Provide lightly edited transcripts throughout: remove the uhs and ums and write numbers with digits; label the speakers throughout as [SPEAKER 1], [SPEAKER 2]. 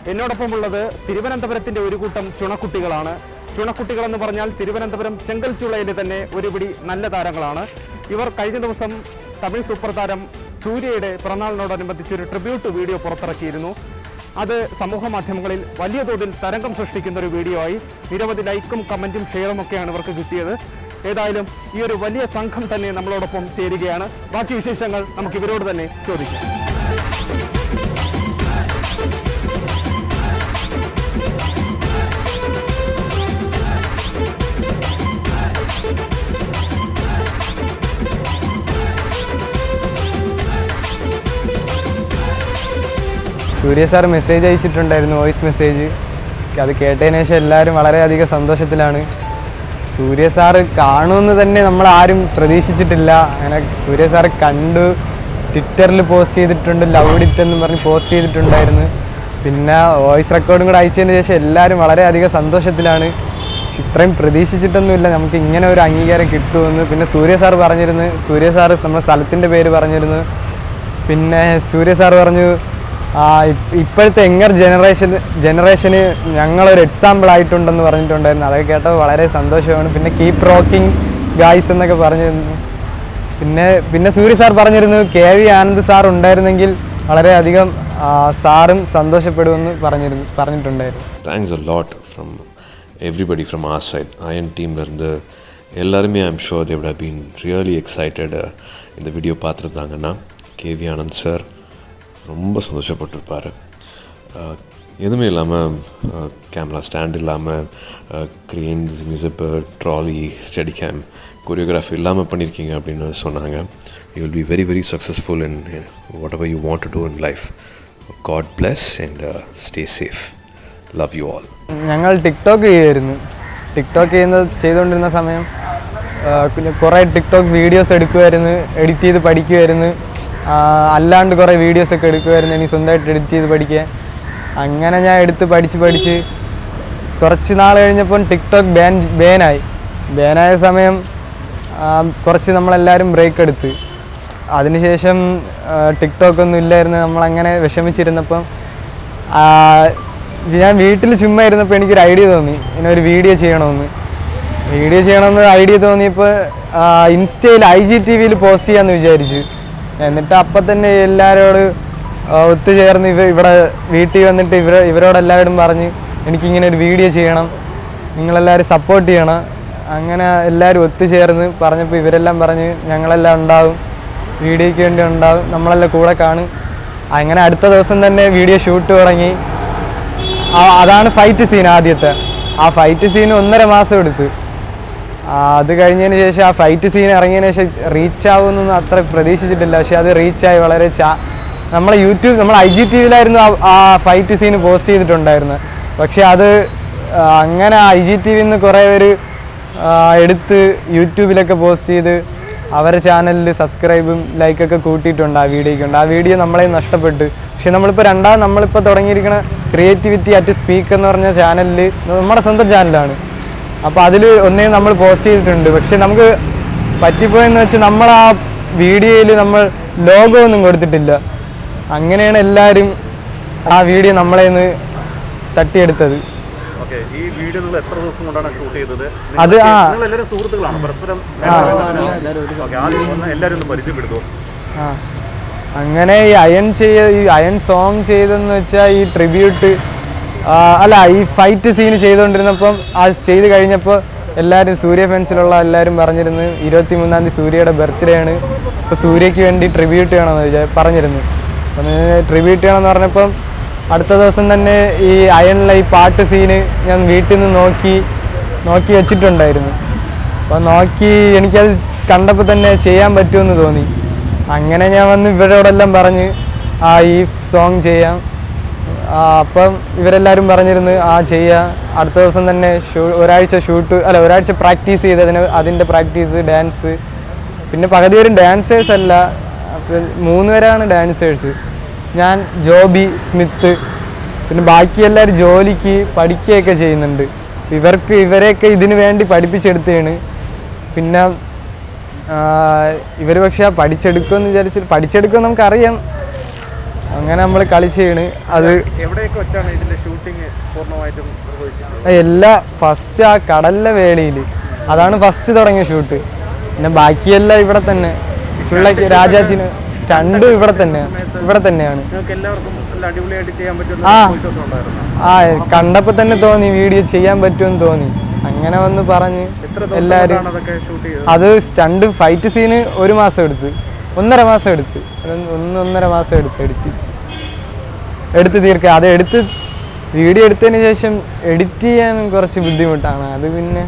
[SPEAKER 1] എന്നോടൊപ്പമുള്ളത് തിരുവനന്തപുരത്തിന്റെ ഒരു കൂട്ടം ചുണക്കുട്ടികളാണ്. ചുണക്കുട്ടികളെന്ന് പറഞ്ഞാൽ തിരുവനന്തപുരം ചെങ്കൽച്ചുളയിലെ തന്നെ ഒരുപിടി നല്ല താരങ്ങളാണ്. ഇവർ കഴിഞ്ഞ ദിവസം തമിഴ് സൂപ്പർ താരം സൂര്യയുടെ പിറന്നാളിനോടനുബന്ധിച്ച് ഒരു ട്രിബ്യൂട്ട് വീഡിയോ പുറത്തിറക്കിയിരുന്നു. അത് സമൂഹ മാധ്യമങ്ങളിൽ വലിയ തോതിൽ തരംഗം സൃഷ്ടിക്കുന്ന ഒരു വീഡിയോ ആയി. നിരവധി ലൈക്കും കമന്റും ഷെയറും ഒക്കെയാണ് ഇവർക്ക് കിട്ടിയത്. ഏതായാലും ഈ ഒരു വലിയ സംഘം തന്നെ നമ്മളോടൊപ്പം ചേരുകയാണ്. ബാക്കി വിശേഷങ്ങൾ നമുക്ക് ഇവരോട് തന്നെ ചോദിക്കാം.
[SPEAKER 2] സൂര്യ സാർ മെസ്സേജ് അയച്ചിട്ടുണ്ടായിരുന്നു, വോയിസ് മെസ്സേജ്. അത് കേട്ടതിന് ശേഷം എല്ലാവരും വളരെയധികം സന്തോഷത്തിലാണ്. സൂര്യ സാറ് കാണുമെന്ന് തന്നെ നമ്മൾ ആരും പ്രതീക്ഷിച്ചിട്ടില്ല. അങ്ങനെ സൂര്യ സാറ് കണ്ടു, ട്വിറ്ററിൽ പോസ്റ്റ് ചെയ്തിട്ടുണ്ട്, ലവ് ഇറ്റ് എന്ന് പറഞ്ഞ് പോസ്റ്റ് ചെയ്തിട്ടുണ്ടായിരുന്നു. പിന്നെ വോയിസ് റെക്കോർഡും കൂടെ അയച്ചതിന് ശേഷം എല്ലാവരും വളരെയധികം സന്തോഷത്തിലാണ്. ഇത്രയും പ്രതീക്ഷിച്ചിട്ടൊന്നുമില്ല നമുക്ക് ഇങ്ങനെ ഒരു അംഗീകാരം കിട്ടുമെന്ന്. പിന്നെ സൂര്യ സാറ് പറഞ്ഞിരുന്നു, സൂര്യ സാറ് നമ്മുടെ സ്ഥലത്തിൻ്റെ പേര് പറഞ്ഞിരുന്നു. പിന്നെ സൂര്യ സാറ് പറഞ്ഞു ഇപ്പോഴത്തെ യങ്ങർ ജനറേഷന് ഞങ്ങളൊരു എക്സാമ്പിൾ ആയിട്ടുണ്ടെന്ന് പറഞ്ഞിട്ടുണ്ടായിരുന്നു. അതൊക്കെ കേട്ടപ്പോൾ വളരെ സന്തോഷമാണ്. പിന്നെ കീപ് റോക്കിംഗ് ഗായ്സ് എന്നൊക്കെ പറഞ്ഞിരുന്നു. പിന്നെ സൂര്യ സാർ പറഞ്ഞിരുന്നു KV ആനന്ദ് സാർ ഉണ്ടായിരുന്നെങ്കിൽ വളരെയധികം സാറും സന്തോഷപ്പെടുമെന്ന് പറഞ്ഞിട്ടുണ്ടായിരുന്നു.
[SPEAKER 3] Thanks a lot from everybody from our side. Ayan team lerundu ellarume I'm sure they would have been really excited in the video paathiruந்தாங்கன்னா KV ஆனந்த் சார் ரொம்ப சந்தோஷப்பட்டிருப்பார். எதுவுமே இல்லாமல் கேமரா ஸ்டாண்ட் இல்லாமல் க்ரேன்ஸ், மியூசிப்பு, ட்ராலி, ஸ்டடி கேம், கொரியோகிராஃபி இல்லாமல் பண்ணியிருக்கீங்க அப்படின்னு சொன்னாங்க. You will be very very successful in whatever you want to do in life. God bless and stay safe. Love you all.
[SPEAKER 2] ഞങ്ങൾ ടിക്ടോക്ക് ചെയ്തുകൊണ്ടിരുന്ന സമയം കുറേ ടിക്ടോക്ക് വീഡിയോസ് എടുക്കുമായിരുന്നു, എഡിറ്റ് ചെയ്ത് പഠിക്കുമായിരുന്നു. അല്ലാണ്ട് കുറേ വീഡിയോസൊക്കെ എടുക്കുമായിരുന്നു, എനിക്ക് സ്വന്തമായിട്ട് എഡിറ്റ് ചെയ്ത് പഠിക്കാൻ. അങ്ങനെ ഞാൻ എടുത്ത് പഠിച്ച് കുറച്ച് നാൾ കഴിഞ്ഞപ്പം ടിക്ടോക്ക് ബാനായ സമയം കുറച്ച് നമ്മളെല്ലാവരും ബ്രേക്ക് എടുത്ത്. അതിനുശേഷം ടിക്ടോക്ക് ഒന്നും ഇല്ലായിരുന്നു. നമ്മളങ്ങനെ വിഷമിച്ചിരുന്നപ്പം ഞാൻ വീട്ടിൽ ചുമ്മാ ഇരുന്നപ്പോൾ എനിക്കൊരു ഐഡിയ തോന്നി, ഇങ്ങനെ ഒരു വീഡിയോ ചെയ്യണമെന്ന് ഐഡിയ തോന്നിയപ്പോൾ ഇൻസ്റ്റയിൽ IGTVയിൽ പോസ്റ്റ് ചെയ്യാമെന്ന് വിചാരിച്ചു. എന്നിട്ട് അപ്പം തന്നെ എല്ലാവരോട് ഒത്തുചേർന്ന് ഇവിടെ വീട്ടിൽ വന്നിട്ട് ഇവരോടെല്ലാവരും പറഞ്ഞ് എനിക്കിങ്ങനെ ഒരു വീഡിയോ ചെയ്യണം, നിങ്ങളെല്ലാവരും സപ്പോർട്ട് ചെയ്യണം. അങ്ങനെ എല്ലാവരും ഒത്തുചേർന്ന് പറഞ്ഞപ്പോൾ ഇവരെല്ലാം പറഞ്ഞ് ഞങ്ങളെല്ലാം ഉണ്ടാവും, വീഡിയോയ്ക്ക് വേണ്ടി ഉണ്ടാവും, നമ്മളെല്ലാം കൂടെ കാണും. അങ്ങനെ അടുത്ത ദിവസം തന്നെ വീഡിയോ ഷൂട്ട് തുടങ്ങി. അതാണ് ഫൈറ്റ് സീൻ. ആദ്യത്തെ ആ ഫൈറ്റ് സീൻ 1.5 മാസം എടുത്തു. അത് കഴിഞ്ഞതിന് ശേഷം ആ ഫൈറ്റ് സീൻ ഇറങ്ങിയതിന് ശേഷം റീച്ച് ആവുമെന്നൊന്നും അത്ര പ്രതീക്ഷിച്ചിട്ടില്ല. പക്ഷെ അത് റീച്ചായി വളരെ നമ്മൾ IGTVയിലായിരുന്നു ആ ഫൈറ്റ് സീൻ പോസ്റ്റ് ചെയ്തിട്ടുണ്ടായിരുന്നത്. പക്ഷെ അത് അങ്ങനെ IGTVയിൽ നിന്ന് കുറേ പേര് എടുത്ത് യൂട്യൂബിലൊക്കെ പോസ്റ്റ് ചെയ്ത് അവരുടെ ചാനലിൽ സബ്സ്ക്രൈബും ലൈക്കൊക്കെ കൂട്ടിയിട്ടുണ്ട്. ആ വീഡിയോ നമ്മളെ നഷ്ടപ്പെട്ടു. പക്ഷെ നമ്മളിപ്പോൾ തുടങ്ങിയിരിക്കുന്ന ക്രിയേറ്റിവിറ്റി അറ്റ് സ്പീക്ക് എന്ന് പറഞ്ഞ ചാനലിൽ നമ്മുടെ സ്വന്തം ചാനലാണ്. അപ്പോൾ അതിൽ നമ്മൾ പോസ്റ്റ് ചെയ്തിട്ടുണ്ട്. പക്ഷെ നമുക്ക് പറ്റിപ്പോയെന്ന് വെച്ച് നമ്മൾ ആ വീഡിയോയിൽ നമ്മൾ ലോഗോ ഒന്നും കൊടുത്തിട്ടില്ല. അങ്ങനെയാണ് എല്ലാവരും ആ വീഡിയോ നമ്മളെ നിന്ന് തട്ടിയെടുത്തത്. അത് അങ്ങനെ ഈ അയൺ സോങ് ചെയ്തെന്ന് വെച്ചാൽ ഈ ട്രിബ്യൂട്ട് ഈ ഫൈറ്റ് സീന് ചെയ്തുകൊണ്ടിരുന്നപ്പം ചെയ്ത് കഴിഞ്ഞപ്പോൾ എല്ലാവരും സൂര്യ ഫാൻസിലുള്ള എല്ലാവരും പറഞ്ഞിരുന്നു 23-ാം തീയതി സൂര്യയുടെ ബർത്ത്ഡേ ആണ്, ഇപ്പോൾ സൂര്യയ്ക്ക് വേണ്ടി ട്രിബ്യൂട്ട് ചെയ്യണമെന്ന് പറഞ്ഞിരുന്നു. അപ്പം ട്രിബ്യൂട്ട് ചെയ്യണമെന്ന് പറഞ്ഞപ്പം അടുത്ത ദിവസം തന്നെ ഈ അയണിലെ ഈ പാട്ട് സീന് ഞാൻ വീട്ടിൽ നിന്ന് നോക്കി വെച്ചിട്ടുണ്ടായിരുന്നു. അപ്പം എനിക്കത് കണ്ടപ്പോൾ തന്നെ ചെയ്യാൻ പറ്റുമെന്ന് തോന്നി. അങ്ങനെ ഞാൻ വന്ന് ഇവരോടെല്ലാം പറഞ്ഞ് ഈ സോങ് ചെയ്യാം. അപ്പം ഇവരെല്ലാവരും പറഞ്ഞിരുന്നു ചെയ്യാം. അടുത്ത ദിവസം തന്നെ ഒരാഴ്ച പ്രാക്ടീസ് ചെയ്ത് അതിൻ്റെ പ്രാക്ടീസ്, ഡാൻസ്. പിന്നെ പകുതി പേരും ഡാൻസേഴ്സ് അല്ല, 3 പേരാണ് ഡാൻസേഴ്സ്. ഞാൻ, ജോബി, സ്മിത്ത്, പിന്നെ ബാക്കി എല്ലാവരും ജോലിക്ക് പഠിക്കുകയൊക്കെ ചെയ്യുന്നുണ്ട്. ഇവരെയൊക്കെ ഇതിനു വേണ്ടി പഠിപ്പിച്ചെടുത്തതാണ്. പിന്നെ ഇവർ പക്ഷേ പഠിച്ചെടുക്കുമെന്ന് വിചാരിച്ചിട്ട് പഠിച്ചെടുക്കുമെന്ന് നമുക്കറിയാം. അങ്ങനെ നമ്മൾ കളിച്ചാണ് അത്.
[SPEAKER 1] എവിടെയൊക്കെ വെച്ചാണ് ഇതിന്റെ ഷൂട്ടിംഗ് പൂർണ്ണമായിട്ടും നിർവഹിച്ചത്?
[SPEAKER 2] എല്ലാ ഫസ്റ്റ് ആ കടലിലെ വേളിയിൽ, അതാണ് ഫസ്റ്റ് തുടങ്ങിയ ഷൂട്ട്. പിന്നെ ബാക്കിയെല്ലാം ഇവിടെ തന്നെ, ചുള്ളക്ക് രാജാച്ചിന് സ്റ്റണ്ട് ഇവിടെ തന്നെയാണ്. ആ കണ്ടപ്പോൾ തന്നെ തോന്നി വീഡിയോ ചെയ്യാൻ പറ്റുമെന്ന് തോന്നി. അങ്ങനെ വന്ന് പറഞ്ഞ് എല്ലാവരും. അത് സ്റ്റണ്ട് ഫൈറ്റ് സീന് 1 മാസം എടുത്ത്, 1.5 മാസം എടുത്ത്, 1.5 മാസം എടുത്ത് തീർക്കുക. അത് വീഡിയോ എടുത്തതിന് ശേഷം എഡിറ്റ് ചെയ്യാൻ കുറച്ച് ബുദ്ധിമുട്ടാണ്. അത് പിന്നെ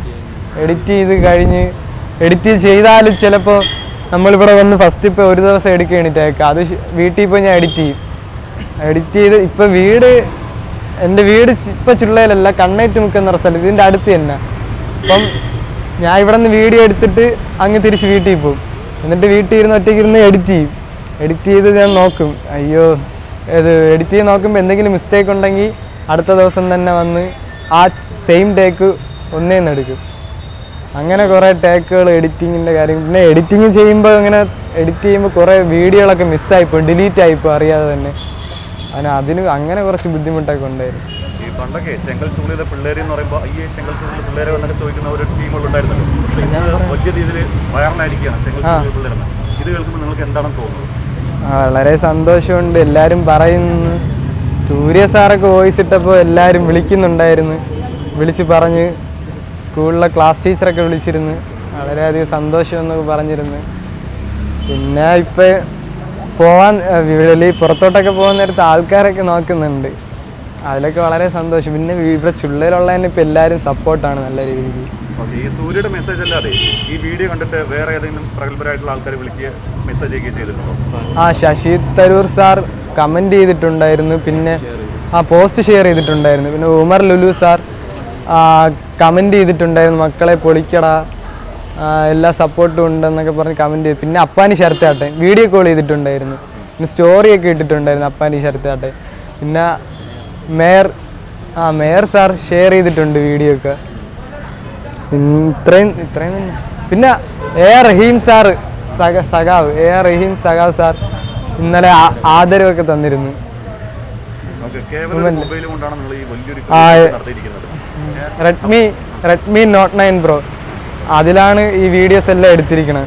[SPEAKER 2] എഡിറ്റ് ചെയ്താലും ചിലപ്പോൾ നമ്മളിവിടെ വന്ന് ഫസ്റ്റ് ഇപ്പോൾ ഒരു ദിവസം എടുക്കുകയാണ് ടേക്ക്. അത് വീട്ടിൽ പോയി ഞാൻ എഡിറ്റ് ചെയ്ത് ഇപ്പം എൻ്റെ വീട് ഇപ്പം ചുള്ളയിലല്ല, കണ്ണേറ്റുമുക്കെന്ന് പറഞ്ഞ സ്ഥലത്ത്, ഇതിൻ്റെ അടുത്ത് തന്നെ. അപ്പം ഞാൻ ഇവിടെ നിന്ന് വീഡിയോ എടുത്തിട്ട് അങ്ങ് തിരിച്ച് വീട്ടിൽ പോകും. എന്നിട്ട് വീട്ടിൽ ഒറ്റയ്ക്കിരുന്ന് എഡിറ്റ് ചെയ്ത് ഞാൻ നോക്കും. അയ്യോ, എഡിറ്റ് ചെയ്ത് നോക്കുമ്പോൾ എന്തെങ്കിലും മിസ്റ്റേക്ക് ഉണ്ടെങ്കിൽ അടുത്ത ദിവസം തന്നെ വന്ന് ആ സെയിം ടേക്ക് ഒന്നേന്ന് എടുക്കും. അങ്ങനെ കുറേ ടേക്കുകൾ, എഡിറ്റിങ്ങിൻ്റെ കാര്യം. പിന്നെ എഡിറ്റിങ് ചെയ്യുമ്പോൾ കുറേ വീഡിയോകളൊക്കെ മിസ്സായിപ്പോൾ, ഡിലീറ്റ് ആയിപ്പോൾ അറിയാതെ തന്നെ. അങ്ങനെ കുറച്ച് ബുദ്ധിമുട്ടൊക്കെ ഉണ്ടായിരുന്നു.
[SPEAKER 1] ഈ പണ്ടൊക്കെ ചെങ്കൽച്ചൂളിലെ പിള്ളേരെ എന്ന് പറയുമ്പോൾ ഈ ചെങ്കൽച്ചൂളിലെ പിള്ളേരെ എന്നൊക്കെ ചോദിക്കുന്ന ഒരു ടീമുകളുണ്ടായിരുന്നല്ലോ. വലിയ രീതിയിൽ വയറിലായിരിക്കുകയാണ് ചെങ്കൽച്ചൂളിലെ പിള്ളേരെന്ന്. ഇത് കേൾക്കുമ്പോൾ നിങ്ങൾക്ക് എന്താണെന്ന് തോന്നുന്നത്?
[SPEAKER 2] വളരെ സന്തോഷമുണ്ട്. എല്ലാവരും പറയുന്നു. സൂര്യ സാറൊക്കെ വോയിസ് ഇട്ടപ്പോൾ എല്ലാവരും വിളിക്കുന്നുണ്ടായിരുന്നു, വിളിച്ച് പറഞ്ഞ്. സ്കൂളിലെ ക്ലാസ് ടീച്ചറൊക്കെ വിളിച്ചിരുന്നു, വളരെയധികം സന്തോഷമെന്നൊക്കെ പറഞ്ഞിരുന്നു. പിന്നെ ഇപ്പം പുറത്തോട്ടൊക്കെ പോകാൻ നേരത്ത് ആൾക്കാരൊക്കെ നോക്കുന്നുണ്ട്, അതിലൊക്കെ വളരെ സന്തോഷം. പിന്നെ ഇവിടെ ചുള്ളയിലുള്ളതിന് ഇപ്പം എല്ലാവരും സപ്പോർട്ടാണ് നല്ല രീതിയിൽ.
[SPEAKER 1] ഈ സൂര്യയുടെ മെസ്സേജ് അല്ലാതെ ഈ വീഡിയോ കണ്ടിട്ട് വേറെ ഏതെങ്കിലും പ്രഗത്ഭരായിട്ടുള്ള ആൾക്കാർ വിളിക്കുക മെസ്സേജ് ഒക്കെ ചെയ്തിട്ടുണ്ടോ?
[SPEAKER 2] ശശി തരൂർ സാർ കമൻറ്റ് ചെയ്തിട്ടുണ്ടായിരുന്നു, പിന്നെ പോസ്റ്റ് ഷെയർ ചെയ്തിട്ടുണ്ടായിരുന്നു. പിന്നെ ഉമർ ലുലു സാർ കമൻറ്റ് ചെയ്തിട്ടുണ്ടായിരുന്നു, മക്കളെ പൊളിക്കടാ, എല്ലാ സപ്പോർട്ടും ഉണ്ടെന്നൊക്കെ പറഞ്ഞ് കമൻറ്റ് ചെയ്തു. പിന്നെ അപ്പാനി ശരത്താട്ടെ വീഡിയോ കോൾ ചെയ്തിട്ടുണ്ടായിരുന്നു, പിന്നെ സ്റ്റോറിയൊക്കെ ഇട്ടിട്ടുണ്ടായിരുന്നു അപ്പാനി ശരത്താട്ടെ. പിന്നെ മേയർ സാർ ഷെയർ ചെയ്തിട്ടുണ്ട് വീഡിയോ ഒക്കെ. ഇത്രയും തന്നെ. പിന്നെ റഹീം സാറ് റഹീം സഖാവ് സാർ ഇന്നലെ ആദരവൊക്കെ തന്നിരുന്നു. റെഡ്മി നോട്ട് 9 Pro അതിലാണ് ഈ വീഡിയോസ് എല്ലാം എടുത്തിരിക്കുന്നത്.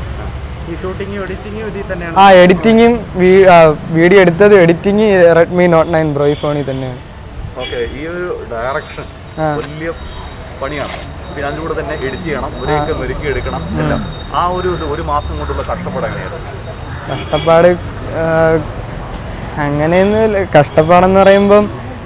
[SPEAKER 2] എഡിറ്റിങ്ങും വീഡിയോ എടുത്തത് എഡിറ്റിങ് റെഡ്മി നോട്ട് 9 Pro ഈ ഫോണിൽ തന്നെയാണ്.
[SPEAKER 1] ഈ ഒരു ഡയറക്ഷൻ വലിയ പണിയാണ്. പിന്നെ അതിലൂടെ തന്നെ എഡിറ്റ് ചെയ്യണം, ഒരുക്കി എടുക്കണം എല്ലാം. ആ ഒരു മാസം കൊണ്ടുള്ള കഷ്ടപ്പാട് എങ്ങനെയാണ്?
[SPEAKER 2] കഷ്ടപ്പാട് അങ്ങനെയൊന്നുമില്ല. കഷ്ടപ്പാടെന്ന് പറയുമ്പം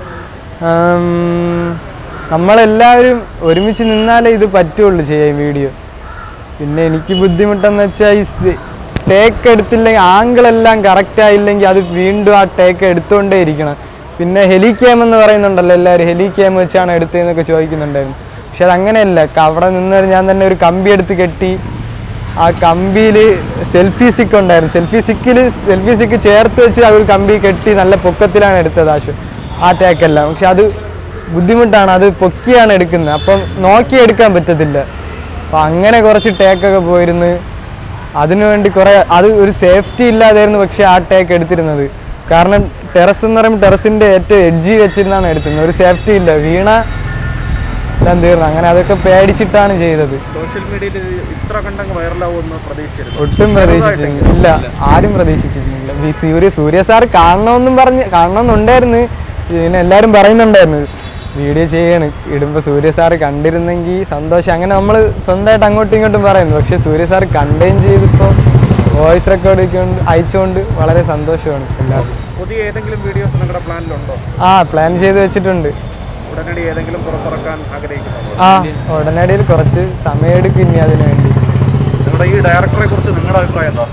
[SPEAKER 2] നമ്മളെല്ലാവരും ഒരുമിച്ച് നിന്നാലേ ഇത് പറ്റുള്ളൂ ചെയ്യാൻ വീഡിയോ. പിന്നെ എനിക്ക് ബുദ്ധിമുട്ടെന്ന് വെച്ചാൽ ഈ ടേക്ക് എടുത്തില്ലെങ്കിൽ, ആംഗിളെല്ലാം കറക്റ്റായില്ലെങ്കിൽ അത് വീണ്ടും ആ ടേക്ക് എടുത്തുകൊണ്ടേ ഇരിക്കണം. പിന്നെ ഹെലി ക്യാം എന്ന് പറയുന്നുണ്ടല്ലോ, എല്ലാവരും ഹെലി ക്യാം വെച്ചാണ് എടുത്തതെന്നൊക്കെ ചോദിക്കുന്നുണ്ടായിരുന്നു. പക്ഷെ അതങ്ങനെയല്ല. അവിടെ നിന്ന് ഞാൻ തന്നെ ഒരു കമ്പി എടുത്ത് കെട്ടി, ആ കമ്പിയിൽ സെൽഫി സ്റ്റിക്ക് ഉണ്ടായിരുന്നു, സെൽഫി സ്റ്റിക്ക് ചേർത്ത് വെച്ച് ആ ഒരു കമ്പി കെട്ടി നല്ല പൊക്കത്തിലാണ് എടുത്തത് ആ ടേക്കെല്ലാം. പക്ഷെ അത് ബുദ്ധിമുട്ടാണ്, അത് പൊക്കിയാണ് എടുക്കുന്നത്, അപ്പം നോക്കി എടുക്കാൻ പറ്റത്തില്ല. അപ്പം അങ്ങനെ കുറച്ച് ടേക്കൊക്കെ പോയിരുന്നു. അതിനുവേണ്ടി അത് ഒരു സേഫ്റ്റി ഇല്ലാതായിരുന്നു പക്ഷെ ആ ടേക്ക് എടുത്തിരുന്നത്. കാരണം ടെറസ് എന്ന് പറയുമ്പോൾ ടെറസിൻ്റെ ഏറ്റവും എഡ്ജി വെച്ചിരുന്നാണ് എടുത്തിരുന്നത്, ഒരു സേഫ്റ്റി ഇല്ല, വീണ എല്ലാം തീർന്നു. അങ്ങനെ അതൊക്കെ പേടിച്ചിട്ടാണ് ചെയ്തത്.
[SPEAKER 1] സോഷ്യൽ മീഡിയയിൽ ഇത്ര കണ്ടങ്ങ് വൈറലാവുമെന്ന് പ്രതീക്ഷിച്ചിരുന്നു?
[SPEAKER 2] ഒട്ടും പ്രതീക്ഷിച്ചില്ല, ആരും പ്രതീക്ഷിച്ചിരുന്നില്ല. സൂര്യ സാർ കാണണമെന്നുണ്ടായിരുന്നു, പിന്നെ എല്ലാവരും പറയുന്നുണ്ടായിരുന്നു വീഡിയോ ചെയ്യാണ് ഇടുമ്പോൾ സൂര്യ സാർ കണ്ടിരുന്നെങ്കിൽ സന്തോഷം. അങ്ങനെ നമ്മൾ സ്വന്തമായിട്ട് അങ്ങോട്ടും ഇങ്ങോട്ടും പറയുന്നു. പക്ഷേ സൂര്യ സാർ കണ്ടെയ്ൻ ചെയ്തിപ്പോൾ വോയിസ് റെക്കോർഡ് അയച്ചുകൊണ്ട് വളരെ സന്തോഷമാണ് എല്ലാവർക്കും.
[SPEAKER 1] പുതിയ ഏതെങ്കിലും വീഡിയോസ് നിങ്ങളുടെ പ്ലാനിലുണ്ടോ?
[SPEAKER 2] പ്ലാൻ ചെയ്ത് വെച്ചിട്ടുണ്ട്.
[SPEAKER 1] ഉടനടി ഏതെങ്കിലും പുറത്തിറക്കാൻ ആഗ്രഹിക്കുന്നു?
[SPEAKER 2] ഉടനടിയിൽ കുറച്ച് സമയമെടുക്കും ഇനി അതിനു വേണ്ടി.
[SPEAKER 1] നിങ്ങളുടെ ഈ ഡയറക്ടറെ കുറിച്ച് നിങ്ങളുടെ അഭിപ്രായം എന്താ?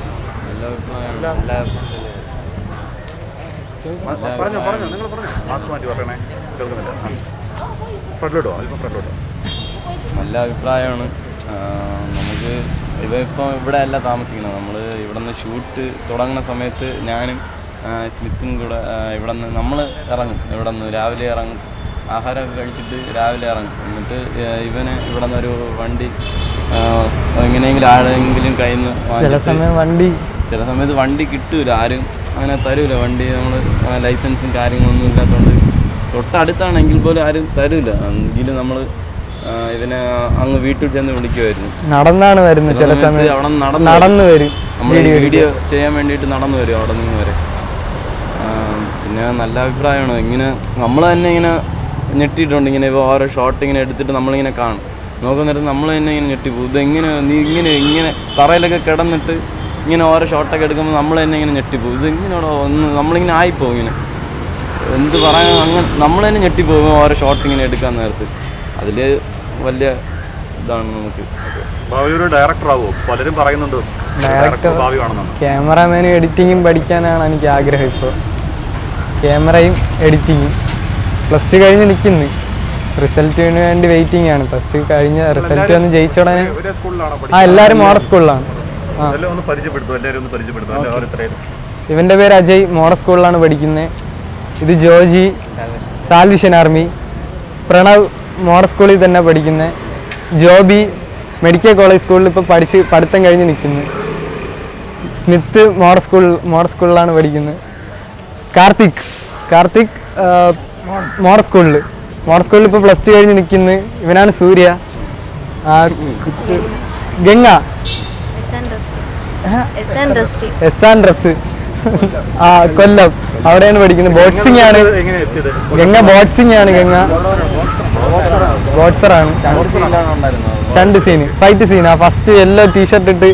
[SPEAKER 1] പറഞ്ഞു നിങ്ങൾ പറഞ്ഞു, മാസ്ക് മാറ്റി പറയണേ, കേൾക്കുന്നില്ല. ഫ്രണ്ടിലോട്ടോ, അല്പം ഫ്രണ്ടിലോട്ടോ.
[SPEAKER 4] നല്ല അഭിപ്രായമാണ്. നമുക്ക് ഇപ്പം ഇവിടെ അല്ല താമസിക്കുന്നത്, നമ്മൾ ഇവിടെ നിന്ന് ഷൂട്ട് തുടങ്ങുന്ന സമയത്ത് ഞാനും സ്മിത്തും കൂടെ ഇവിടെ നിന്ന് നമ്മൾ ഇറങ്ങും. ഇവിടെ നിന്ന് രാവിലെ ഇറങ്ങും, ആഹാരമൊക്കെ കഴിച്ചിട്ട് രാവിലെ ഇറങ്ങും. എന്നിട്ട് ഇവന് ഇവിടെ നിന്നൊരു വണ്ടി എങ്ങനെയെങ്കിലും ആരെങ്കിലും കയ്യിൽ നിന്ന്
[SPEAKER 2] ചില
[SPEAKER 4] ചില സമയത്ത് വണ്ടി കിട്ടൂല, ആരും അങ്ങനെ തരൂല വണ്ടി. നമ്മൾ ലൈസൻസും കാര്യങ്ങളൊന്നും ഇല്ലാത്തതുകൊണ്ട് തൊട്ടടുത്താണെങ്കിൽ പോലും ആരും തരൂല. എങ്കിലും നമ്മൾ ഇവനെ അങ്ങ് വീട്ടിൽ ചെന്ന് വിളിക്കുമായിരുന്നു.
[SPEAKER 2] നടന്നാണ് വരുന്നത്, ചില സമയത്ത്
[SPEAKER 4] അവിടെ
[SPEAKER 2] നടന്നു വരും.
[SPEAKER 4] നമ്മൾ വീഡിയോ ചെയ്യാൻ വേണ്ടിയിട്ട് നടന്നു വരും അവിടെ നിന്ന് വരെ. പിന്നെ നല്ല അഭിപ്രായമാണ്. ഇങ്ങനെ നമ്മൾ തന്നെ ഇങ്ങനെ ഞെട്ടിയിട്ടുണ്ട്. ഇങ്ങനെ ഇപ്പോൾ ഓരോ ഷോട്ട് ഇങ്ങനെ എടുത്തിട്ട് നമ്മളിങ്ങനെ കാണും, നോക്കുന്നിടത്ത് നമ്മൾ തന്നെ ഇങ്ങനെ ഞെട്ടിപ്പോകും. ഇതെങ്ങനെ നീ ഇങ്ങനെ തറയിലൊക്കെ കിടന്നിട്ട് ഇങ്ങനെ ഓരോ ഷോട്ടൊക്കെ എടുക്കുമ്പോൾ നമ്മൾ തന്നെ ഇങ്ങനെ ഞെട്ടിപ്പോകും. ഇതിങ്ങനെയോടെ ഒന്ന് നമ്മളിങ്ങനെ ആയിപ്പോകും. ഇങ്ങനെ എന്ത് പറയാൻ, അങ്ങനെ നമ്മൾ തന്നെ ഞെട്ടിപ്പോകും ഓരോ ഷോട്ട് ഇങ്ങനെ എടുക്കാൻ നേരത്ത്. അതിൽ വലിയ ഇതാണ് നമുക്ക്.
[SPEAKER 1] ഡയറക്ടറാവോ? പലരും പറയുന്നുണ്ട്
[SPEAKER 2] ക്യാമറാമാനും എഡിറ്റിങ്ങും പഠിക്കാനാണ് എനിക്ക് ആഗ്രഹം. ഇപ്പോൾ ക്യാമറയും എഡിറ്റിങ്ങും +2 കഴിഞ്ഞ് നിൽക്കുന്നു. റിസൾട്ടിന് വേണ്ടി വെയിറ്റിംഗ് ആണ്. +2 കഴിഞ്ഞ റിസൾട്ട് വന്ന് ജയിച്ച ഉടനെ എല്ലാവരും മോഡൽ സ്കൂളിലാണ്. ഇവൻ്റെ പേര് അജയ്, മോഡൽ സ്കൂളിലാണ് പഠിക്കുന്നത്. ഇത് Joji, Salvation Army. Pranav model സ്കൂളിൽ തന്നെ പഠിക്കുന്നത്. ജോബി മെഡിക്കൽ കോളേജ് സ്കൂളിൽ ഇപ്പോൾ പഠിത്തം കഴിഞ്ഞ് നിൽക്കുന്നു. സ്മിത്ത് മോഡൽ സ്കൂളിലാണ് പഠിക്കുന്നത്. കാർത്തിക് മോഡൽ സ്കൂളിൽ ഇപ്പോൾ +2 കഴിഞ്ഞ് നിൽക്കുന്നു. ഇവനാണ് സൂര്യ. ഗംഗ ഡ്രസ് കൊല്ലം, അവിടെയാണ് പഠിക്കുന്നത്. ബോക്സിംഗ് ആണ് ഗംഗ. ബോക്സറാണ്. Stunt scene, fight scene. First yellow T-shirt ഇട്ട്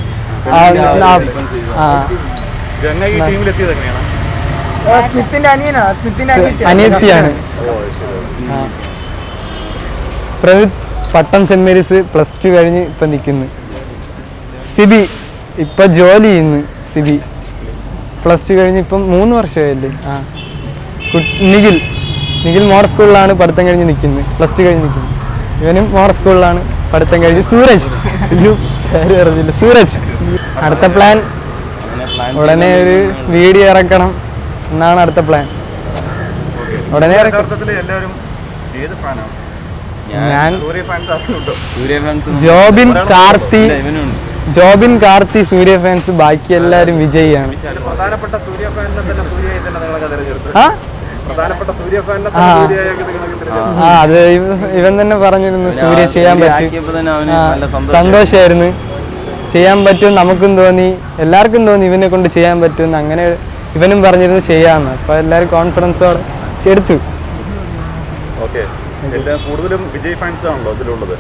[SPEAKER 2] അനിയത്തിയാണ്. പ്രവിത് പട്ടം സെന്റ് മേരീസ് +2 കഴിഞ്ഞ് ഇപ്പൊ നിൽക്കുന്നു. സിബി ഇപ്പൊ ജോലി ചെയ്യുന്നു. സിബി +2 കഴിഞ്ഞ് ഇപ്പം 3 വർഷമായല്ലേ. നിഖിൽ മോഡൽ സ്കൂളിലാണ് പഠിത്തം കഴിഞ്ഞ് നിൽക്കുന്നത്. +2 കഴിഞ്ഞ് നിൽക്കുന്നു. ഇവനും മോഡൽ സ്കൂളിലാണ് പഠിത്തം കഴിഞ്ഞ്. സൂരജ് അറിഞ്ഞില്ല. സൂരജ് അടുത്ത പ്ലാൻ ഉടനെ ഒരു വീഡിയോ ഇറക്കണം എന്നാണ് അടുത്ത പ്ലാൻ. ഉടനെ ഞാൻ ജോബിൻ കാർത്തി സൂര്യ ഫാൻസ്, ബാക്കി എല്ലാവരും വിജയിയാണ്. അത് ഇവൻ തന്നെ പറഞ്ഞിരുന്നു സൂര്യ ചെയ്യാൻ പറ്റും. സന്തോഷമായിരുന്നു. ചെയ്യാൻ പറ്റും, നമുക്കും തോന്നി, എല്ലാവർക്കും തോന്നി ഇവനെ കൊണ്ട് ചെയ്യാൻ പറ്റും. അങ്ങനെ ഇവനും പറഞ്ഞിരുന്നു ചെയ്യാമെന്ന്. അപ്പൊ എല്ലാവരും കോൺഫിഡൻസോടെ എടുത്തു.
[SPEAKER 1] കൂടുതലും വിജയ് ഫാൻസ് ആണല്ലോ ഇതിലുള്ളത്.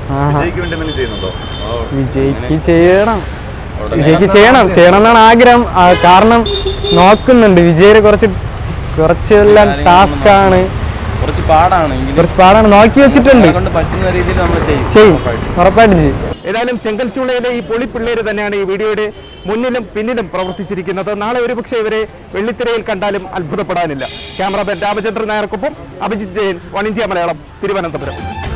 [SPEAKER 2] വിജയ്ക്ക് ചെയ്യണം എന്നാണ് ആഗ്രഹം. കാരണം നോക്കുന്നുണ്ട് വിജയുടെ കുറച്ചെല്ലാം ടാസ്ക്കാണ്, കുറച്ച് പാടാണ്. നോക്കി വെച്ചിട്ടുണ്ട്, ചെയ്യും, ഉറപ്പായിട്ടും ചെയ്യും.
[SPEAKER 1] ഏതായാലും ചെങ്കൽച്ചൂളയിലെ ഈ പൊളിപ്പിള്ളേര് തന്നെയാണ് ഈ വീഡിയോയുടെ മുന്നിലും പിന്നിലും പ്രവർത്തിച്ചിരിക്കുന്നത്. നാളെ ഒരുപക്ഷെ ഇവരെ വെള്ളിത്തിരയിൽ കണ്ടാലും അത്ഭുതപ്പെടാനില്ല. ക്യാമറാമാൻ രാമചന്ദ്രൻ നായർക്കൊപ്പം അഭിജിത്ത് ജയൻ, ONeindia മലയാളം, തിരുവനന്തപുരം.